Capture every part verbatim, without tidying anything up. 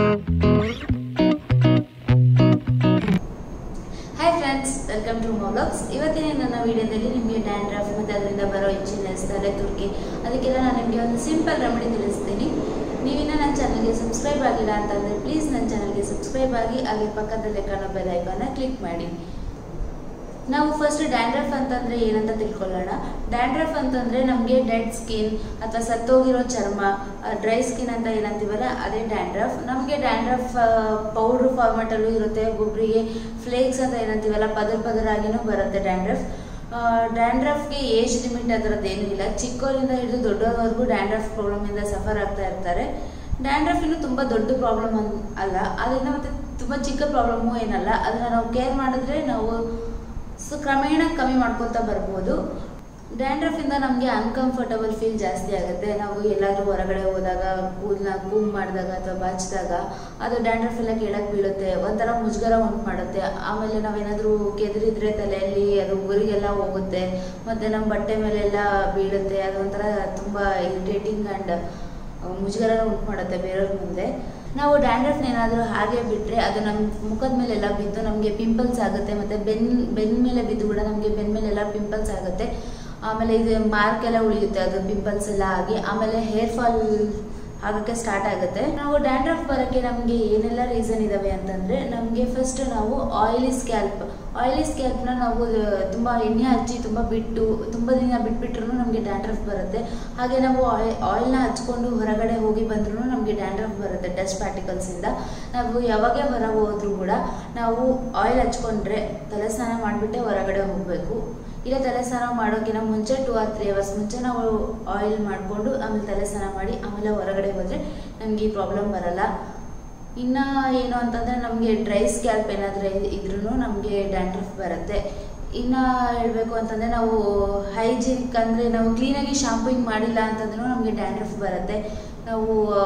Hi friends, welcome to ಮೋಲಾಗ್ಸ್. ಇವತ್ತಿನ ನನ್ನ ವಿಡಿಯೋದಲ್ಲಿ ನಿಮಗೆ ಡ್ಯಾಂಡ್ರಫ್ ಮತ್ತು ಅದರಿಂದ ಬರೋ ಇಚ್ಚಿನೆಸ್, ತಲೆ ತುರ್ಕಿ, ಅದಕ್ಕೆಲ್ಲ ನಾನು ನಿಮಗೆ ಒಂದು ಸಿಂಪಲ್ ರೆಮಿಡಿ ತಿಳಿಸ್ತೀನಿ. ನೀವಿನ್ನ ನನ್ನ ಚಾನಲ್ಗೆ ಸಬ್ಸ್ಕ್ರೈಬ್ ಆಗಿಲ್ಲ ಅಂತಂದರೆ ಪ್ಲೀಸ್ ನನ್ನ ಚಾನಲ್ಗೆ ಸಬ್ಸ್ಕ್ರೈಬ್ ಆಗಿ, ಹಾಗೆ ಪಕ್ಕದಲ್ಲೇ ಕಾಣೋ ಬೆಲ್ ಐಕಾನ್ನ ಕ್ಲಿಕ್ ಮಾಡಿ. ನಾವು ಫಸ್ಟ್ ಡ್ಯಾಂಡ್ರಫ್ ಅಂತಂದರೆ ಏನಂತ ತಿಳ್ಕೊಳ್ಳೋಣ. ಡ್ಯಾಂಡ್ರಫ್ ಅಂತಂದರೆ ನಮಗೆ ಡೆಡ್ ಸ್ಕಿನ್ ಅಥವಾ ಸತ್ತೋಗಿರೋ ಚರ್ಮ, ಡ್ರೈ ಸ್ಕಿನ್ ಅಂತ ಏನಂತೀವಲ್ಲ ಅದೇ ಡ್ಯಾಂಡ್ರಫ್. ನಮಗೆ ಡ್ಯಾಂಡ್ರಫ್ ಪೌಡ್ರ್ ಫಾರ್ಮೆಟಲ್ಲೂ ಇರುತ್ತೆ, ಒಬ್ಬೊಬ್ಬರಿಗೆ ಫ್ಲೇಕ್ಸ್ ಅಂತ ಏನಂತೀವಲ್ಲ ಪದರ ಪದರಾಗಿನೂ ಬರುತ್ತೆ ಡ್ಯಾಂಡ್ರಫ್. ಡ್ಯಾಂಡ್ರಫ್ಗೆ ಏಜ್ ಲಿಮಿಟ್ ಅದರದ್ದು ಏನೂ ಇಲ್ಲ. ಚಿಕ್ಕವರಿಂದ ಹಿಡಿದು ದೊಡ್ಡವರೆಗೂ ಡ್ಯಾಂಡ್ರಫ್ ಪ್ರಾಬ್ಲಮಿಂದ ಸಫರ್ ಆಗ್ತಾ ಇರ್ತಾರೆ. ಡ್ಯಾಂಡ್ರಫ್ ಇನ್ನೂ ತುಂಬ ದೊಡ್ಡ ಪ್ರಾಬ್ಲಮ್ ಅಲ್ಲ, ಅದರಿಂದ ಮತ್ತು ತುಂಬ ಚಿಕ್ಕ ಪ್ರಾಬ್ಲಮ್ಮು ಏನಲ್ಲ. ಅದನ್ನು ನಾವು ಕೇರ್ ಮಾಡಿದ್ರೆ ನಾವು ಸೊ ಕ್ರಮೇಣ ಕಮ್ಮಿ ಮಾಡ್ಕೊತಾ ಬರ್ಬೋದು. ಡ್ಯಾಂಡ್ರಫಿಂದ ನಮಗೆ ಅನ್ಕಂಫರ್ಟಬಲ್ ಫೀಲ್ ಜಾಸ್ತಿ ಆಗುತ್ತೆ. ನಾವು ಎಲ್ಲಾದರೂ ಹೊರಗಡೆ ಹೋದಾಗ, ಕೂದಲ ಕೂಮ್ ಮಾಡಿದಾಗ ಅಥವಾ ಬಾಚಿದಾಗ ಅದು ಡ್ಯಾಂಡ್ರಫ್ ಎಲ್ಲ ಕೆಳಗೆ ಬೀಳುತ್ತೆ, ಒಂಥರ ಮುಜುಗರ ಉಂಟು ಮಾಡುತ್ತೆ. ಆಮೇಲೆ ನಾವೇನಾದರೂ ಕೆದರಿದ್ರೆ ತಲೆಯಲ್ಲಿ ಅದು ಉಗುರಿಗೆಲ್ಲ ಹೋಗುತ್ತೆ, ಮತ್ತು ನಮ್ಮ ಬಟ್ಟೆ ಮೇಲೆಲ್ಲ ಬೀಳುತ್ತೆ. ಅದೊಂಥರ ತುಂಬ ಇರಿಟೇಟಿಂಗ್ ಆ್ಯಂಡ್ ಮುಜುಗರ ಉಂಟು ಮಾಡುತ್ತೆ ಬೇರೆಯವ್ರ ಮುಂದೆ. ನಾವು ಡ್ಯಾಂಡ್ರಫ್ನ ಏನಾದರೂ ಹಾಗೆ ಬಿಟ್ಟರೆ ಅದು ನಮ್ಮ ಮುಖದ ಮೇಲೆಲ್ಲ ಬಿದ್ದು ನಮಗೆ ಪಿಂಪಲ್ಸ್ ಆಗುತ್ತೆ, ಮತ್ತು ಬೆನ್ನ ಬೆನ್ನ ಮೇಲೆ ಬಿದ್ದು ಕೂಡ ನಮಗೆ ಬೆನ್ನ ಮೇಲೆಲ್ಲ ಪಿಂಪಲ್ಸ್ ಆಗುತ್ತೆ. ಆಮೇಲೆ ಇದು ಮಾರ್ಕ್ ಎಲ್ಲ ಉಳಿಯುತ್ತೆ, ಅದು ಪಿಂಪಲ್ಸ್ ಎಲ್ಲ ಆಗಿ ಆಮೇಲೆ ಹೇರ್ ಫಾಲ್ ಆಗೋಕ್ಕೆ ಸ್ಟಾರ್ಟ್ ಆಗುತ್ತೆ. ನಾವು ಡ್ಯಾಂಡ್ರಫ್ ಬರೋಕ್ಕೆ ನಮಗೆ ಏನೆಲ್ಲ ರೀಸನ್ ಇದ್ದಾವೆ ಅಂತಂದರೆ, ನಮಗೆ ಫಸ್ಟ್ ನಾವು ಆಯಿಲಿ ಸ್ಕ್ಯಾಲ್ಪ್ ಆಯಿಲಿ ಸ್ಕ್ಯಾಲ್ಪ್ನ ನಾವು ತುಂಬ ಎಣ್ಣೆ ಹಚ್ಚಿ ತುಂಬ ಬಿಟ್ಟು ತುಂಬ ದಿನ ಬಿಟ್ಬಿಟ್ರೂ ನಮಗೆ ಡ್ಯಾಂಡ್ರಫ್ ಬರುತ್ತೆ. ಹಾಗೆ ನಾವು ಆಯ್ ಆಯಿಲ್ನ ಹಚ್ಕೊಂಡು ಹೊರಗಡೆ ಹೋಗಿ ಬಂದ್ರೂ ನಮಗೆ ಡ್ಯಾಂಡ್ರಫ್ ಬರುತ್ತೆ ಡಸ್ಟ್ ಪಾರ್ಟಿಕಲ್ಸಿಂದ. ನಾವು ಯಾವಾಗೇ ಹೊರ ಹೋದ್ರೂ ಕೂಡ ನಾವು ಆಯಿಲ್ ಹಚ್ಕೊಂಡ್ರೆ ತಲೆ ಸ್ನಾನ ಮಾಡಿಬಿಟ್ಟೆ ಹೊರಗಡೆ ಹೋಗಬೇಕು. ಇಲ್ಲ ತಲೆ ಸ್ನಾನ ಮಾಡೋಕ್ಕಿಂತ ಮುಂಚೆ ಟೂ ಆರ್ ತ್ರೀ ಅವರ್ಸ್ ಮುಂಚೆ ನಾವು ಆಯಿಲ್ ಮಾಡಿಕೊಂಡು ಆಮೇಲೆ ತಲೆ ಸ್ನಾನ ಮಾಡಿ ಆಮೇಲೆ ಹೊರಗಡೆ ಹೋದರೆ ನಮಗೆ ಈ ಪ್ರಾಬ್ಲಮ್ ಬರಲ್ಲ. ಇನ್ನು ಏನು ಅಂತಂದರೆ ನಮಗೆ ಡ್ರೈ ಸ್ಕ್ಯಾಲ್ಪ್ ಏನಾದರೂ ಇದ್ರೂ ನಮಗೆ ಡ್ಯಾಂಡ್ರಫ್ ಬರುತ್ತೆ. ಇನ್ನು ಹೇಳಬೇಕು ಅಂತಂದರೆ ನಾವು ಹೈಜೀನಿಕ್ ಅಂದರೆ ನಾವು ಕ್ಲೀನಾಗಿ ಶಾಂಪೂಯಿಂಗ್ ಮಾಡಿಲ್ಲ ಅಂತಂದ್ರೂ ನಮಗೆ ಡ್ಯಾಂಡ್ರಫ್ ಬರುತ್ತೆ. ನಾವು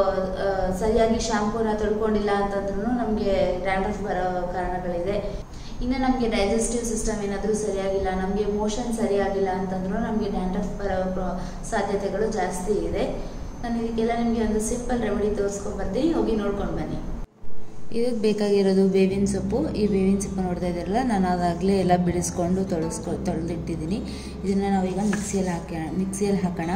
ಸರಿಯಾಗಿ ಶಾಂಪೂನ ತೊಳ್ಕೊಂಡಿಲ್ಲ ಅಂತಂದ್ರೂ ನಮಗೆ ಡ್ಯಾಂಡ್ರಫ್ ಬರೋ ಕಾರಣಗಳಿದೆ. ಇನ್ನು ನಮಗೆ ಡೈಜೆಸ್ಟಿವ್ ಸಿಸ್ಟಮ್ ಏನಾದರೂ ಸರಿಯಾಗಿಲ್ಲ, ನಮಗೆ ಮೋಷನ್ ಸರಿಯಾಗಿಲ್ಲ ಅಂತಂದ್ರೂ ನಮಗೆ ಡ್ಯಾಂಡ್ರಫ್ ಬರೋ ಸಾಧ್ಯತೆಗಳು ಜಾಸ್ತಿ ಇದೆ. ನಾನು ಇದಕ್ಕೆಲ್ಲ ನಿಮಗೆ ಒಂದು ಸಿಂಪಲ್ ರೆಮಿಡಿ ತೋರಿಸ್ಕೊಂಡು ಬರ್ತೀನಿ, ಹೋಗಿ ನೋಡ್ಕೊಂಡು ಬನ್ನಿ. ಇದಕ್ಕೆ ಬೇಕಾಗಿರೋದು ಬೇವಿನ ಸೊಪ್ಪು. ಈ ಬೇವಿನ ಸೊಪ್ಪು ನೋಡ್ತಾ ಇದ್ದಾರಲ್ಲ, ನಾನು ಅದಾಗಲೇ ಎಲ್ಲ ಬಿಡಿಸ್ಕೊಂಡು ತೊಳಸ್ಕೊ ತೊಳೆದಿಟ್ಟಿದ್ದೀನಿ. ಇದನ್ನು ನಾವೀಗ ಮಿಕ್ಸಿಯಲ್ಲಿ ಹಾಕೋಣ ಮಿಕ್ಸಿಯಲ್ಲಿ ಹಾಕೋಣ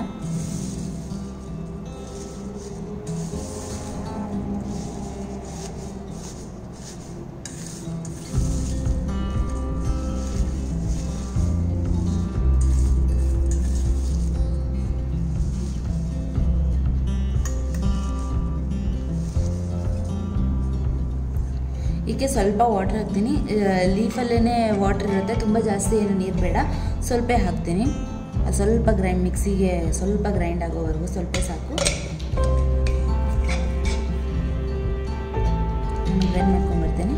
ಇದಕ್ಕೆ ಸ್ವಲ್ಪ ವಾಟರ್ ಹಾಕ್ತೀನಿ. ಲೀಫಲ್ಲೇ ವಾಟರ್ ಇರುತ್ತೆ, ತುಂಬ ಜಾಸ್ತಿ ಏನು ನೀರು ಬೇಡ, ಸ್ವಲ್ಪ ಹಾಕ್ತೀನಿ. ಸ್ವಲ್ಪ ಗ್ರೈಂಡ್ ಮಿಕ್ಸಿಗೆ ಸ್ವಲ್ಪ ಗ್ರೈಂಡ್ ಆಗೋವರೆಗೂ ಸ್ವಲ್ಪ ಸಾಕು. ಗ್ರೈಂಡ್ ಮಾಡ್ಕೊಂಡ್ಬರ್ತೀನಿ.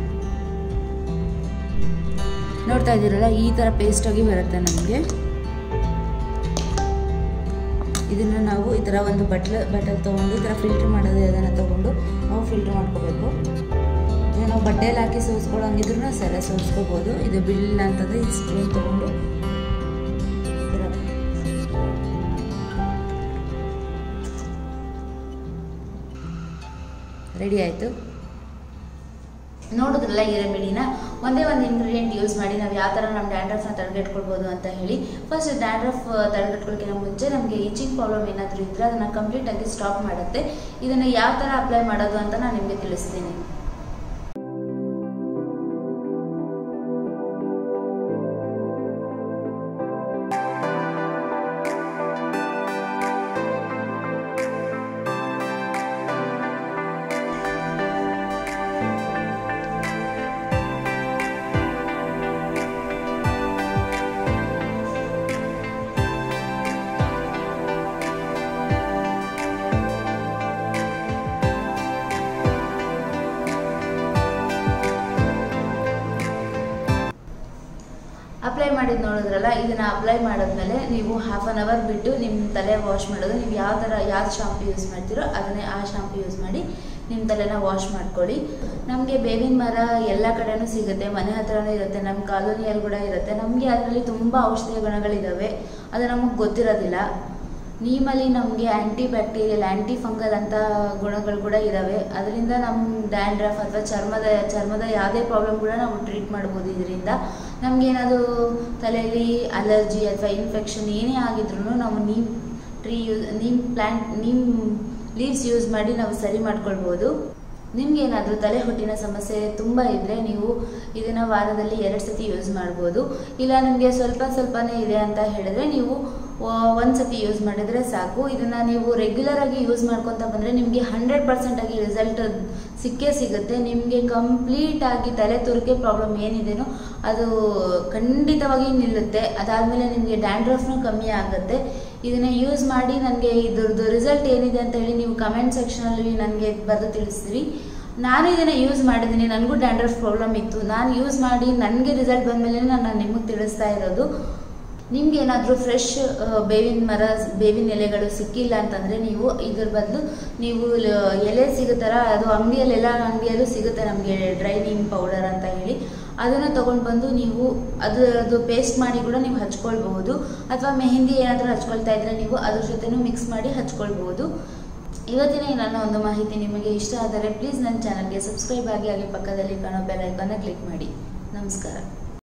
ನೋಡ್ತಾ ಇದ್ದೀರಲ್ಲ, ಈ ಥರ ಪೇಸ್ಟಾಗಿ ಬರುತ್ತೆ ನಮಗೆ. ಇದನ್ನು ನಾವು ಈ ಥರ ಒಂದು ಬಟ್ಲು ಬಟಲ್ ತೊಗೊಂಡು ಈ ಥರ ಫಿಲ್ಟ್ರ್ ಮಾಡೋದು ಅದನ್ನು ತೊಗೊಂಡು ನಾವು ಫಿಲ್ಟ್ರ್ ಮಾಡ್ಕೋಬೇಕು. ನಾವು ಬಟ್ಟೆಯಲ್ಲಿ ಹಾಕಿ ಸೋಸ್ಕೊಳ್ಳೋಂಗಿದ್ರೂ ಸರಿ ಸೋಸ್ಕೋಬೋದು. ಇದು ಬಿಳಿಲ್ಲ ಅಂತಂದರೆ ಈ ಸ್ಪೂನ್ ತೊಗೊಂಡು ರೆಡಿ ಆಯಿತು. ನೋಡಿದ್ರಲ್ಲ ಈ ರೆಮಿಡಿನ. ಒಂದೇ ಒಂದು ಇಂಗ್ರೀಡಿಯೆಂಟ್ ಯೂಸ್ ಮಾಡಿ ನಾವು ಯಾವ ಥರ ನಮ್ಮ ಡ್ಯಾಂಡ್ರಫ್ನ ತಡೆಗಟ್ಕೊಳ್ಬೋದು ಅಂತ ಹೇಳಿ. ಫಸ್ಟ್ ಡ್ಯಾಂಡ್ರಫ್ ತಡೆಗಟ್ಕೊಳ್ಳೋಕ್ಕಿಂತ ಮುಂಚೆ ನಮಗೆ ಈಚಿಂಗ್ ಪ್ರಾಬ್ಲಮ್ ಏನಾದರೂ ಇದ್ದರೆ ಅದನ್ನು ಕಂಪ್ಲೀಟಾಗಿ ಸ್ಟಾಪ್ ಮಾಡುತ್ತೆ. ಇದನ್ನು ಯಾವ ಥರ ಅಪ್ಲೈ ಮಾಡೋದು ಅಂತ ನಾನು ನಿಮಗೆ ತಿಳಿಸ್ತೀನಿ. ಅಪ್ಲೈ ಮಾಡಿದ್ದು ನೋಡಿದ್ರಲ್ಲ, ಇದನ್ನು ಅಪ್ಲೈ ಮಾಡಿದ್ಮೇಲೆ ನೀವು ಹಾಫ್ ಆನ್ ಅವರ್ ಬಿಟ್ಟು ನಿಮ್ಮ ತಲೆ ವಾಶ್ ಮಾಡೋದು. ನೀವು ಯಾವ ಥರ ಯಾವ್ದು ಶಾಂಪು ಯೂಸ್ ಮಾಡ್ತೀರೋ ಅದನ್ನೇ ಆ ಶಾಂಪು ಯೂಸ್ ಮಾಡಿ ನಿಮ್ಮ ತಲೆನ ವಾಶ್ ಮಾಡ್ಕೊಳ್ಳಿ. ನಮಗೆ ಬೇವಿನ ಮರ ಎಲ್ಲ ಕಡೆನೂ ಸಿಗುತ್ತೆ, ಮನೆ ಹತ್ರನೂ ಇರುತ್ತೆ, ನಮ್ಮ ಕಾಲೋನಿಯಲ್ಲಿ ಕೂಡ ಇರುತ್ತೆ. ನಮಗೆ ಅದರಲ್ಲಿ ತುಂಬ ಔಷಧೀಯ ಗುಣಗಳಿದ್ದಾವೆ, ಅದು ನಮಗೆ ಗೊತ್ತಿರೋದಿಲ್ಲ. ನೀಮಲ್ಲಿ ನಮಗೆ ಆ್ಯಂಟಿ ಬ್ಯಾಕ್ಟೀರಿಯಲ್ ಆ್ಯಂಟಿ ಫಂಗಲ್ ಅಂತ ಗುಣಗಳು ಕೂಡ ಇದ್ದಾವೆ. ಅದರಿಂದ ನಮ್ಮ ಡ್ಯಾಂಡ್ರಫ್ ಅಥವಾ ಚರ್ಮದ ಚರ್ಮದ ಯಾವುದೇ ಪ್ರಾಬ್ಲಮ್ ಕೂಡ ನಾವು ಟ್ರೀಟ್ ಮಾಡ್ಬೋದು. ಇದರಿಂದ ನಮಗೇನಾದರೂ ತಲೆಯಲ್ಲಿ ಅಲರ್ಜಿ ಅಥವಾ ಇನ್ಫೆಕ್ಷನ್ ಏನೇ ಆಗಿದ್ರೂ ನಾವು neem tree use neem plant neem leaves use ಮಾಡಿ ನಾವು ಸರಿ ಮಾಡ್ಕೊಳ್ಬೋದು. ನಿಮಗೇನಾದರೂ ತಲೆ ಹೊಟ್ಟಿನ ಸಮಸ್ಯೆ ತುಂಬ ಇದ್ದರೆ ನೀವು ಇದನ್ನು ವಾರದಲ್ಲಿ ಎರಡು ಸತಿ ಯೂಸ್ ಮಾಡ್ಬೋದು. ಇಲ್ಲ ನಿಮಗೆ ಸ್ವಲ್ಪ ಸ್ವಲ್ಪನೇ ಇದೆ ಅಂತ ಹೇಳಿದ್ರೆ ನೀವು ಒಂದು ಸತಿ ಯೂಸ್ ಮಾಡಿದರೆ ಸಾಕು. ಇದನ್ನು ನೀವು ರೆಗ್ಯುಲರಾಗಿ ಯೂಸ್ ಮಾಡ್ಕೊತ ಬಂದರೆ ನಿಮಗೆ ಹಂಡ್ರೆಡ್ ಪರ್ಸೆಂಟಾಗಿ ರಿಸಲ್ಟ್ ಸಿಕ್ಕೇ ಸಿಗುತ್ತೆ. ನಿಮಗೆ ಕಂಪ್ಲೀಟಾಗಿ ತಲೆ ತುರಿಕೆ ಪ್ರಾಬ್ಲಮ್ ಏನಿದೆಯೋ ಅದು ಖಂಡಿತವಾಗಿ ನಿಲ್ಲುತ್ತೆ. ಅದಾದಮೇಲೆ ನಿಮಗೆ ಡ್ಯಾಂಡ್ರಫ್ನೂ ಕಮ್ಮಿ ಆಗುತ್ತೆ. ಇದನ್ನು ಯೂಸ್ ಮಾಡಿ ನನಗೆ ಇದ್ರದ್ದು ರಿಸಲ್ಟ್ ಏನಿದೆ ಅಂತ ಹೇಳಿ ನೀವು ಕಮೆಂಟ್ ಸೆಕ್ಷನಲ್ಲಿ ನನಗೆ ಬರೆದು ತಿಳಿಸ್ತೀರಿ. ನಾನು ಇದನ್ನು ಯೂಸ್ ಮಾಡಿದ್ದೀನಿ, ನನಗೂ ಡ್ಯಾಂಡ್ರಫ್ ಪ್ರಾಬ್ಲಮ್ ಇತ್ತು, ನಾನು ಯೂಸ್ ಮಾಡಿ ನನಗೆ ರಿಸಲ್ಟ್ ಬಂದಮೇಲೆ ನಾನು ನಿಮಗೆ ತಿಳಿಸ್ತಾ ಇರೋದು. ನಿಮ್ಗೆ ಏನಾದರೂ ಫ್ರೆಶ್ ಬೇವಿನ ಮರ ಬೇವಿನ ಎಲೆಗಳು ಸಿಕ್ಕಿಲ್ಲ ಅಂತಂದರೆ ನೀವು ಇದ್ರ ಬದಲು ನೀವು ಎಲೆ ಸಿಗುತ್ತಾರ, ಅದು ಅಂಗಡಿಯಲ್ಲೆಲ್ಲ ಅಂಗಡಿಯಲ್ಲೂ ಸಿಗುತ್ತೆ ನಮಗೆ ಡ್ರೈ ನೀಮ್ ಪೌಡರ್ ಅಂತ ಹೇಳಿ, ಅದನ್ನು ತೊಗೊಂಡು ಬಂದು ನೀವು ಅದು ಅದು ಪೇಸ್ಟ್ ಮಾಡಿ ಕೂಡ ನೀವು ಹಚ್ಕೊಳ್ಬಹುದು. ಅಥವಾ ಮೆಹಂದಿ ಏನಾದರೂ ಹಚ್ಕೊಳ್ತಾ ಇದ್ದರೆ ನೀವು ಅದ್ರ ಜೊತೆನೂ ಮಿಕ್ಸ್ ಮಾಡಿ ಹಚ್ಕೊಳ್ಬಹುದು. ಇವತ್ತಿನ ನನ್ನ ಒಂದು ಮಾಹಿತಿ ನಿಮಗೆ ಇಷ್ಟ ಆದರೆ ಪ್ಲೀಸ್ ನನ್ನ ಚಾನಲ್ಗೆ ಸಬ್ಸ್ಕ್ರೈಬ್ ಆಗಿ ಹಾಗೆ ಪಕ್ಕದಲ್ಲಿ ಕಾಣೋ ಬೆಲ್ ಐಕಾನ್ನ ಕ್ಲಿಕ್ ಮಾಡಿ. ನಮಸ್ಕಾರ.